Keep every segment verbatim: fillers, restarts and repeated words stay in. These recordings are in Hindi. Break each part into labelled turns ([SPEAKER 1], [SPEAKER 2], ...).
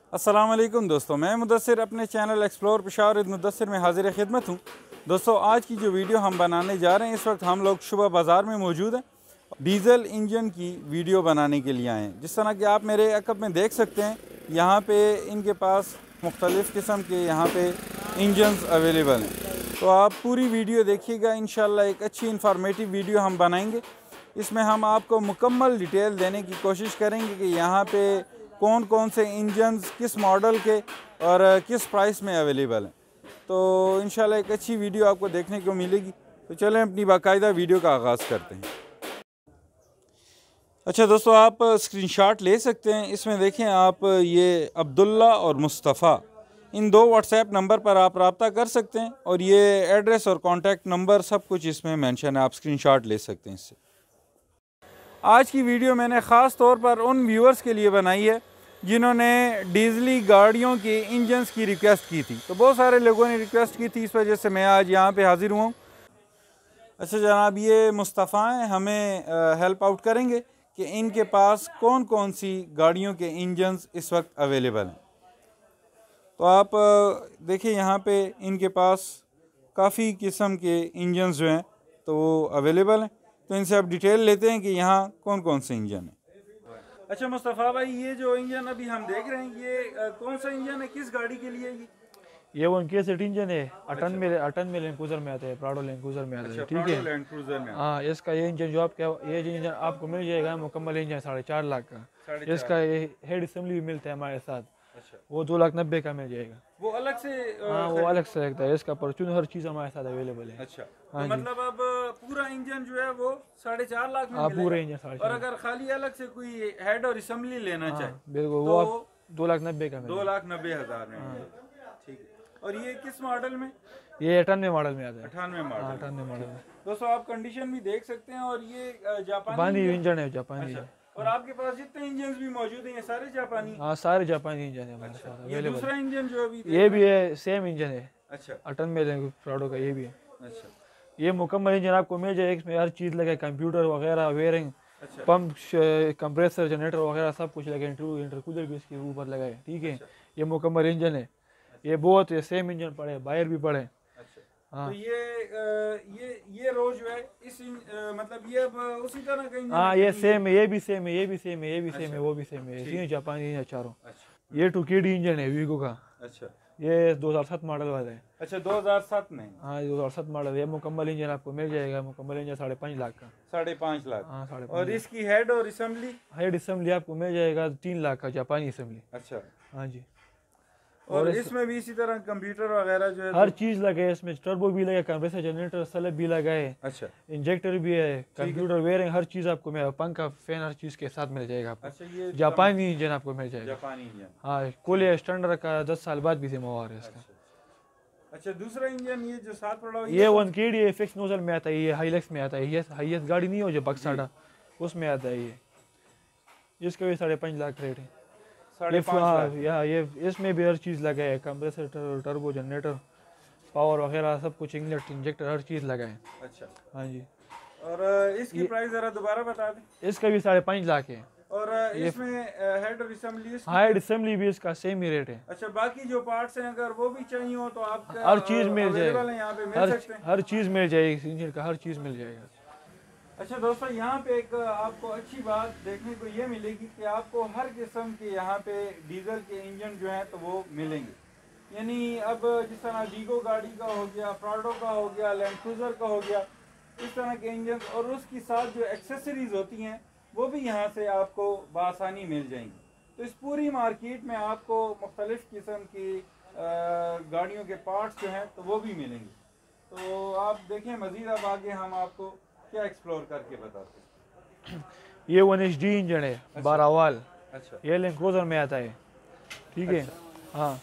[SPEAKER 1] अस्सलाम वालेकुम दोस्तों, मैं मुदस्सिर अपने channel explore Peshawar with Mudassir में हाजिर खिदमत हूँ। दोस्तों, आज की जो वीडियो हम बनाने जा रहे हैं, इस वक्त हम लोग शुबा बाज़ार में मौजूद हैं। डीज़ल इंजन की वीडियो बनाने के लिए आए हैं। जिस तरह कि आप मेरे अकब में देख सकते हैं, यहाँ पे इनके पास मुख्तलिफ़ किस्म के यहाँ पे इंजन्स अवेलेबल हैं। तो आप पूरी वीडियो देखिएगा, इंशाल्लाह एक अच्छी इंफॉर्मेटिव वीडियो हम बनाएंगे। इसमें हम आपको मुकम्मल डिटेल देने की कोशिश करेंगे कि यहाँ पे कौन कौन से इंजन्स किस मॉडल के और किस प्राइस में अवेलेबल हैं। तो इंशाल्लाह एक अच्छी वीडियो आपको देखने को मिलेगी। तो चलें अपनी बाकायदा वीडियो का आगाज़ करते हैं। अच्छा दोस्तों, आप स्क्रीनशॉट ले सकते हैं। इसमें देखें आप, ये अब्दुल्ला और मुस्तफ़ा, इन दो व्हाट्सएप नंबर पर आप रब्ता कर सकते हैं और ये एड्रेस और कॉन्टैक्ट नंबर सब कुछ इसमें मेंशन है। आप स्क्रीनशॉट ले सकते हैं इससे। आज की वीडियो मैंने ख़ास तौर पर उन व्यूअर्स के लिए बनाई है जिन्होंने डीजली गाड़ियों के इंजन्स की रिक्वेस्ट की थी। तो बहुत सारे लोगों ने रिक्वेस्ट की थी, इस वजह से मैं आज यहाँ पे हाज़िर हुआ हूँ। अच्छा जनाब, ये मुस्तफ़ा हैं, हमें हेल्प आउट करेंगे कि इनके पास कौन कौन सी गाड़ियों के इंजन्स इस वक्त अवेलेबल हैं। तो आप देखिए, यहाँ पे इनके पास काफ़ी किस्म के इंजन्स जो हैं तो वो अवेलेबल हैं। तो इनसे आप डिटेल लेते हैं कि यहाँ कौन कौन से इंजन हैं। अच्छा मुस्तफ़ा भाई, ये जो इंजन अभी हम देख रहे हैं, ये आ, कौन सा इंजन है, किस गाड़ी के लिए ये?
[SPEAKER 2] ये वन के सेट इंजन है। अटन में अटन में लैंड क्रूजर में आता है, प्राडो लैंड क्रूजर में आता है। ठीक है,
[SPEAKER 1] लैंड क्रूजर में।
[SPEAKER 2] हाँ, इसका ये इंजन जो आपका ये जो इंजन आपको मिल जाएगा मुकम्मल इंजन साढ़े चार लाख का। इसका ये हेड असेंबली भी मिलता है हमारे साथ। अच्छा, वो दो लाख नब्बे का मिल जाएगा।
[SPEAKER 1] वो अलग से?
[SPEAKER 2] हाँ, वो अलग से लगता है। इसका परचून हर चीज़ हमारे साथ अवेलेबल है।
[SPEAKER 1] अच्छा, तो मतलब अब पूरा इंजन जो है वो साढ़े चार लाख में मिलेगा?
[SPEAKER 2] पूरा इंजन साढ़े।
[SPEAKER 1] और अगर खाली अलग से कोई हेड और असेंबली लेना चाहे
[SPEAKER 2] बिल्कुल, वो आप दो लाख नब्बे का
[SPEAKER 1] दो लाख नब्बे हजार में। ठीक है। और ये किस मॉडल में?
[SPEAKER 2] ये अठानवे मॉडल में आता है।
[SPEAKER 1] अठानवे मॉडल
[SPEAKER 2] अठानवे मॉडल में।
[SPEAKER 1] दोस्तों आप कंडीशन भी देख सकते हैं। और ये
[SPEAKER 2] जापानी इंजन है, जापानी।
[SPEAKER 1] और आपके पास जितने इंजन भी मौजूद हैं ये सारे जापानी?
[SPEAKER 2] हाँ, सारे जापानी इंजन है हमारे साथ अवेलेबल।
[SPEAKER 1] दूसरा इंजन जो अभी
[SPEAKER 2] ये भी है, सेम इंजन है।
[SPEAKER 1] अच्छा,
[SPEAKER 2] अटन में प्राडो का ये भी है।
[SPEAKER 1] अच्छा,
[SPEAKER 2] ये मुकम्मल इंजन आपको मिल जाएगा। इसमें हर चीज़ लगे, कंप्यूटर वगैरह, वेयरिंग,
[SPEAKER 1] अच्छा,
[SPEAKER 2] पंप, कंप्रेसर, जनरेटर वगैरह सब कुछ लगे। इंटरकूलर भी इसके ऊपर लगा है। ठीक है, ये मुकम्मल इंजन है। ये बहुत सेम इंजन पड़े, बायर भी पड़े।
[SPEAKER 1] हाँ, तो ये ये ये रोज जो है इस मतलब ये अब उसी तरह का इंजन?
[SPEAKER 2] हाँ, ये सेम है, ये भी सेम है, ये भी सेम है, ये भी सेम है, वो भी सेम है। तीन जापानी इंजन चारों। ये टू के डी इंजन है वीगो का। अच्छा, ये दो हज़ार सात मॉडल वाला है।
[SPEAKER 1] अच्छा, दो हज़ार सात में?
[SPEAKER 2] हाँ, दो हज़ार सात मॉडल है। मुकम्मल इंजन आपको मिल जाएगा। मुकम्मल इंजन साढ़े पाँच लाख का।
[SPEAKER 1] साढ़े पाँच लाख?
[SPEAKER 2] हाँ, साढ़े।
[SPEAKER 1] और इसकी हेड और असेंबली?
[SPEAKER 2] हेड असेंबली आपको मिल जाएगा तीन लाख का, जापानी असेंबली।
[SPEAKER 1] अच्छा,
[SPEAKER 2] हाँ जी।
[SPEAKER 1] और इसमें भी इसी तरह कंप्यूटर वगैरह जो है
[SPEAKER 2] हर चीज़ लगे है इसमें। टर्बो भी लगे, कंप्रेसर, जनरेटर, सलब भी लगा है।
[SPEAKER 1] अच्छा,
[SPEAKER 2] इंजेक्टर भी है, कंप्यूटर, वेयरिंग, हर चीज़ आपको मिलेगा। पंखा, फैन, हर चीज़ के साथ मिल जाएगा आपको।
[SPEAKER 1] अच्छा, ये
[SPEAKER 2] जापानी इंजन आपको मिल जाएगा।
[SPEAKER 1] जापानी इंजन?
[SPEAKER 2] हाँ, कोले स्टैंडर्ड का दस साल बाद भी जिम्मेवार है इसका।
[SPEAKER 1] अच्छा, दूसरा इंजन ये जो साथ पड़ा हुआ,
[SPEAKER 2] ये one K D fix nozzle में आता है। ये हाईलैक्स में आता है। ये हाईएस्ट गाड़ी नहीं हो जो बक्साडा, उसमें आता है ये। इसका भी साढ़े पाँच लाख रेट है।
[SPEAKER 1] साढ़े पाँच लाख?
[SPEAKER 2] या ये इसमें भी हर चीज़ लगा है। कंप्रेसर, टर्बो, जनरेटर, पावर वगैरह सब कुछ, इंजेक्टर इंजेक्टर हर चीज़ लगा है।
[SPEAKER 1] अच्छा,
[SPEAKER 2] हाँ जी।
[SPEAKER 1] और इसकी प्राइस ज़रा दोबारा बता दें।
[SPEAKER 2] इसका भी साढ़े पाँच लाख है।
[SPEAKER 1] और इसमें हेड और असेंबली?
[SPEAKER 2] हेड असेंबली भी इसका सेम ही रेट है।
[SPEAKER 1] अच्छा, बाकी जो पार्ट्स हैं अगर वो भी चाहिए हो तो आप
[SPEAKER 2] हर चीज़ मिल जाएगी।
[SPEAKER 1] यहाँ पे मिल
[SPEAKER 2] हर,
[SPEAKER 1] सकते हैं?
[SPEAKER 2] हर चीज़ मिल जाएगी, इंजन का हर चीज़ मिल जाएगा।
[SPEAKER 1] अच्छा दोस्तों, यहाँ पे एक आपको अच्छी बात देखने को ये मिलेगी कि आपको हर किस्म के यहाँ पे डीजल के इंजन जो हैं तो वो मिलेंगे। यानी अब जिस तरह वीगो गाड़ी का हो गया, प्राडो का हो गया, लैंड क्रूजर का हो गया, इस तरह के इंजन और उसकी साथ जो एक्सेसरीज होती हैं वो भी यहाँ से आपको बआसानी मिल जाएंगी। तो इस पूरी मार्केट में आपको मुख्तलिफ़ किस्म की गाड़ियों के पार्ट्स जो हैं तो वो भी मिलेंगे। तो आप देखें, मज़ीद अब आगे हम आपको क्या एक्सप्लोर करके बताते हैं।
[SPEAKER 2] ये वन एच डी इंजन है। अच्छा, बारह वाल।
[SPEAKER 1] अच्छा, ये
[SPEAKER 2] लैंड क्रूजर में आता है। ठीक है। अच्छा, हाँ,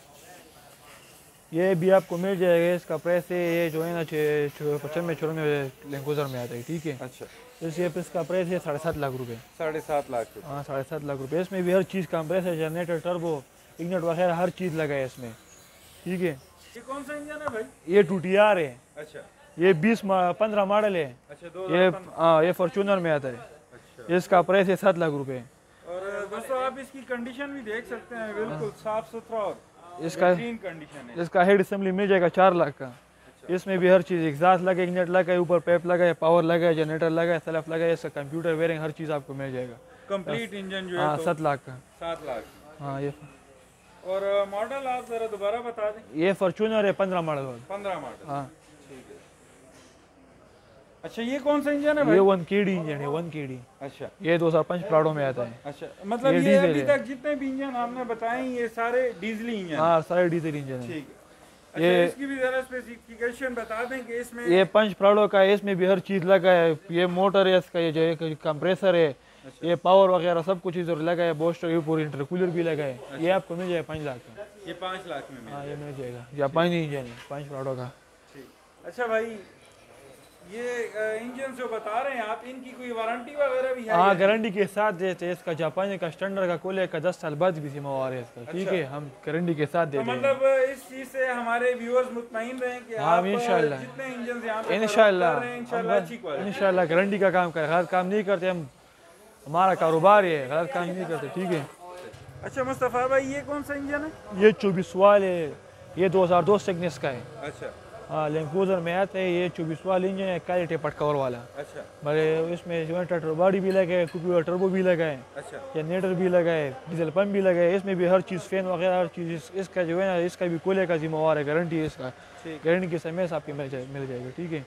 [SPEAKER 2] ये भी आपको मिल जाएगा। इसका प्राइस है ये जो है ना पचानवे चौरानवे लैंड क्रूजर में आता है। ठीक है। अच्छा, इसके इसका प्राइस है साढ़े सात लाख रुपए।
[SPEAKER 1] साढ़े सात लाख रुपये? हाँ,
[SPEAKER 2] साढ़े सात लाख रुपए। इसमें भी हर चीज़, कंप्रेसर, जनरेटर, टर्बो, इग्निट वगैरह हर चीज़ लगा है इसमें। ठीक है।
[SPEAKER 1] ये कौन सा इंजन है भाई?
[SPEAKER 2] ये टू टी आर है।
[SPEAKER 1] अच्छा,
[SPEAKER 2] ये बीस पंद्रह मॉडल है।
[SPEAKER 1] अच्छा,
[SPEAKER 2] ये हाँ, ये फॉर्चूनर में आता है। अच्छा, इसका प्राइस है सात लाख रुपए।
[SPEAKER 1] और दोस्तों आप इसकी कंडीशन भी देख सकते हैं, बिल्कुल साफ सुथरा और
[SPEAKER 2] इसका
[SPEAKER 1] कंडीशन है।
[SPEAKER 2] इसका हेड असेंबली मिल जाएगा चार लाख का। अच्छा। इसमें भी हर चीज़, एग्जॉस्ट लगा, इग्निट लगा है, ऊपर पैप लगा है, पावर लगा है, जनरेटर लगा है, सेल्फ लगा है, इसका कंप्यूटर वेयरिंग हर चीज़ आपको मिल जाएगा।
[SPEAKER 1] कंप्लीट इंजन जो है
[SPEAKER 2] हाँ सात लाख का।
[SPEAKER 1] सात लाख
[SPEAKER 2] हाँ ये।
[SPEAKER 1] और मॉडल आप जरा दोबारा बता दें।
[SPEAKER 2] ये फॉर्च्यूनर है पंद्रह मॉडल।
[SPEAKER 1] पंद्रह मॉडल।
[SPEAKER 2] हाँ
[SPEAKER 1] ठीक है। अच्छा ये कौन सा इंजन है भाई?
[SPEAKER 2] ये वन के डी इंजन है, वन के डी।
[SPEAKER 1] अच्छा
[SPEAKER 2] ये दो हजार पाँच प्राडो में आता है।
[SPEAKER 1] अच्छा मतलब ये, ये अभी तक जितने भी इंजन आपने बताए ये सारे डीजल इंजन?
[SPEAKER 2] हाँ सारे डीजल इंजन है।
[SPEAKER 1] ठीक है। अच्छा, ये इसकी भी जरा स्पेसिफिकेशन बता दें कि इसमें
[SPEAKER 2] ये पंच प्राडो का है, इसमें भी हर चीज़ लगा है। ये मोटर है इसका, ये जो है कंप्रेसर है। अच्छा। ये पावर वगैरह सब कुछ इधर लगा है, बोस्टर के ऊपर इंटरकूलर भी लगा है। अच्छा। ये आपको मिल जाएगा पाँच लाख का।
[SPEAKER 1] ये पाँच लाख में?
[SPEAKER 2] हाँ ये मिल जाएगा, जापानी इंजन है पंच प्राडो का।
[SPEAKER 1] ठीक। अच्छा भाई ये इंजन जो बता रहे हैं आप, इनकी कोई वारंटी वगैरह भी है?
[SPEAKER 2] हाँ गारंटी के साथ देते हैं। इसका जापानी का स्टैंडर्ड का कोले का दस साल बाद भी जिम्मेवार है इसका। ठीक है, हम गारंटी के साथ देते हैं।
[SPEAKER 1] मतलब इस चीज से हमारे व्यूअर्स मुतमईन रहें कि
[SPEAKER 2] आप इंशाल्लाह
[SPEAKER 1] जितने इंजन यहाँ पे
[SPEAKER 2] इंशाल्लाह
[SPEAKER 1] इंशाल्लाह
[SPEAKER 2] इंशाल्लाह गारंटी का काम करें, गलत काम नहीं करते हम। हमारा कारोबार है, गलत काम नहीं करते। ठीक है।
[SPEAKER 1] अच्छा मुस्तफ़ा भाई ये कौन सा इंजन है? ये
[SPEAKER 2] चौबीस वाल है, ये दो हजार दो सिग्नेस का है।
[SPEAKER 1] अच्छा।
[SPEAKER 2] हाँ लैंड क्रूजर में आता है। ये चौबीस वाल इंजन है, काली टेपट कवर वाला।
[SPEAKER 1] अच्छा।
[SPEAKER 2] बड़े इसमें जो है ट्रैक्टर बॉडी भी लगा है, कुपी टर्बो भी लगा है।
[SPEAKER 1] अच्छा।
[SPEAKER 2] जनरेटर भी लगा है, डीजल पंप भी लगा है। इसमें भी हर चीज़, फैन वगैरह हर चीज़ इस, इसका जो है ना, इसका भी कोले का जिम्मेवार है। गारंटी है इसका, गारंटी के समय से आपकी मिल जाए मिल जाएगा। ठीक है।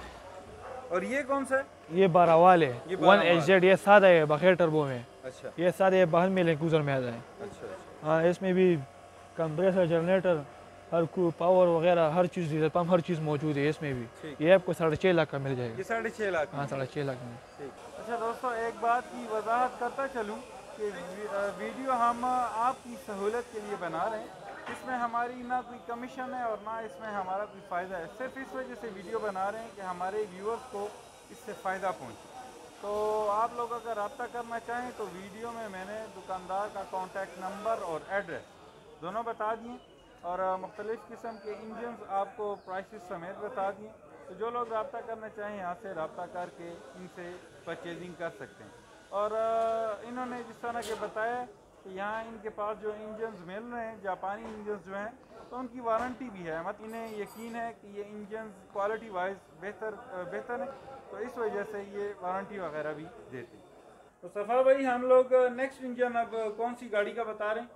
[SPEAKER 1] और ये कौन सा है?
[SPEAKER 2] ये बारह वाल है, वन एच जेड। ये सादा है बगैर टर्बो में।
[SPEAKER 1] अच्छा।
[SPEAKER 2] ये सादा है, बाहर में लैंड क्रूजर में आता है।
[SPEAKER 1] अच्छा।
[SPEAKER 2] हाँ इसमें भी कंप्रेसर, जनरेटर, हर को पावर वगैरह हर चीज़, डीजल पंप हर चीज़ मौजूद है इसमें भी। ये आपको साढ़े छः लाख का मिल जाएगा।
[SPEAKER 1] ये साढ़े छः लाख?
[SPEAKER 2] हाँ साढ़े छः लाख में।
[SPEAKER 1] अच्छा दोस्तों एक बात की वजाहत करता चलूँ कि वीडियो हम आपकी सहूलत के लिए बना रहे हैं। इसमें हमारी ना कोई कमीशन है और ना इसमें हमारा कोई फ़ायदा है। सिर्फ इस वजह से वीडियो बना रहे हैं कि हमारे व्यूअर्स को इससे फ़ायदा पहुँचे। तो आप लोग अगर रब्ता करना चाहें तो वीडियो में मैंने दुकानदार का कॉन्टैक्ट नंबर और एड्रेस दोनों बता दिए और मुख्तलिफ़ किस्म के इंजन आपको प्राइसेस समेत बता दिए। तो जो लोग रब्ता करना चाहें यहाँ से रब्ता करके इनसे परचेजिंग कर सकते हैं। और इन्होंने जिस तरह के बताया कि यहाँ इनके पास जो इंजन मिल रहे हैं, जापानी इंजन जो हैं, तो उनकी वारंटी भी है। मतलब इन्हें यकीन है कि ये इंजन क्वालिटी वाइज बेहतर बेहतर है, तो इस वजह से ये वारंटी वगैरह भी देते हैं। तो सफ़ा भाई हम लोग नेक्स्ट इंजन अब कौन सी गाड़ी का बता रहे हैं?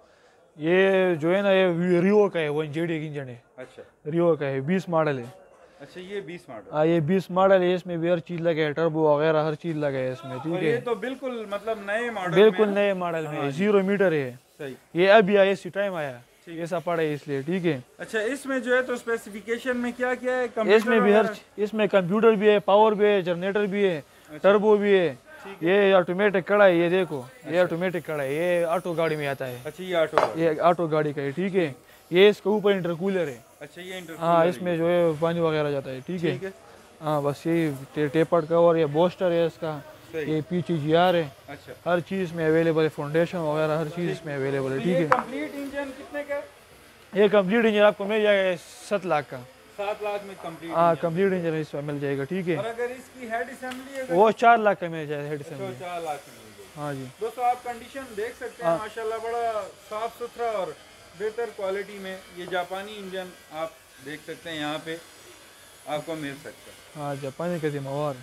[SPEAKER 2] ये जो है ना, ये रियो का है, वन जेड एक इंजन है।
[SPEAKER 1] अच्छा।
[SPEAKER 2] रियो का है, बीस मॉडल है।
[SPEAKER 1] अच्छा ये बीस मॉडल?
[SPEAKER 2] हाँ ये बीस मॉडल है। इसमें भी हर चीज़ लगे है, टर्बो वगैरह हर चीज़ लगे है इसमें। ठीक है।
[SPEAKER 1] ये तो बिल्कुल मतलब नए मॉडल,
[SPEAKER 2] बिल्कुल नए मॉडल में। जीरो मीटर है।
[SPEAKER 1] सही।
[SPEAKER 2] ये अभी आया, इसी टाइम आया, ऐसा पड़ा है इसलिए। ठीक है।
[SPEAKER 1] अच्छा इसमें जो है तो स्पेसिफिकेशन में क्या क्या है?
[SPEAKER 2] इसमें भी हर, इसमें कंप्यूटर भी है, पावर भी है, जनरेटर भी है। अच्छा। टर्बो भी है। ये ऑटोमेटिक कढ़ाई, ये देखो। अच्छा। ये ऑटोमेटिक कढ़ाई, ये ऑटो गाड़ी में आता है।
[SPEAKER 1] अच्छा ये ऑटो, ये
[SPEAKER 2] ऑटो गाड़ी का है। ठीक है। ये इसके ऊपर इंटरकूलर है।
[SPEAKER 1] अच्छा ये इंटरकूलर।
[SPEAKER 2] हाँ इसमें जो है पानी वगैरह जाता है। ठीक है। हाँ बस ये टेपर्ड कवर, ये बोस्टर है इसका, ये पीछे जी आर है। अच्छा। हर चीज़ में अवेलेबल है, फाउंडेशन वगैरह हर चीज़ में अवेलेबल है। ठीक है।
[SPEAKER 1] कंप्लीट इंजन कितने का?
[SPEAKER 2] ये कंप्लीट इंजन आपको मिल जाएगा सात लाख का।
[SPEAKER 1] सात लाख में कंप्लीट?
[SPEAKER 2] हाँ कंप्लीट इंजन इसमें मिल जाएगा। ठीक है।
[SPEAKER 1] और अगर इसकी हेड असेंबली है
[SPEAKER 2] वो चार लाख का मिल जाएगा हेड असेंबली।
[SPEAKER 1] चार लाख में मिल जाएगा।
[SPEAKER 2] हाँ जी
[SPEAKER 1] दोस्तों आप कंडीशन देख सकते हैं, माशाल्लाह बड़ा साफ सुथरा और बेहतर क्वालिटी में ये जापानी इंजन आप देख सकते हैं यहाँ पे आपको मिल सकता है।
[SPEAKER 2] हाँ जापानी का जिम्मेवार।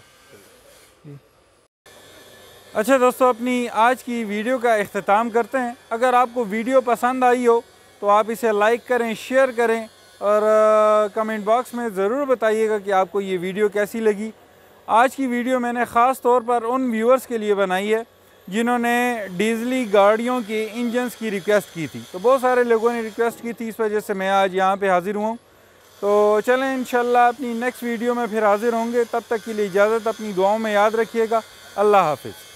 [SPEAKER 1] अच्छा दोस्तों अपनी आज की वीडियो का इख्तिताम करते हैं। अगर आपको वीडियो पसंद आई हो तो आप इसे लाइक करें, शेयर करें और कमेंट बॉक्स में ज़रूर बताइएगा कि आपको ये वीडियो कैसी लगी। आज की वीडियो मैंने ख़ास तौर पर उन व्यूअर्स के लिए बनाई है जिन्होंने डीजली गाड़ियों के इंजन्स की रिक्वेस्ट की थी। तो बहुत सारे लोगों ने रिक्वेस्ट की थी, इस वजह से मैं आज यहाँ पे हाज़िर हुआ हूँ। तो चलें इंशाल्लाह अपनी नेक्स्ट वीडियो में फिर हाज़िर होंगे। तब तक के लिए इजाज़त, अपनी दुआओं में याद रखिएगा। अल्लाह हाफ़िज़।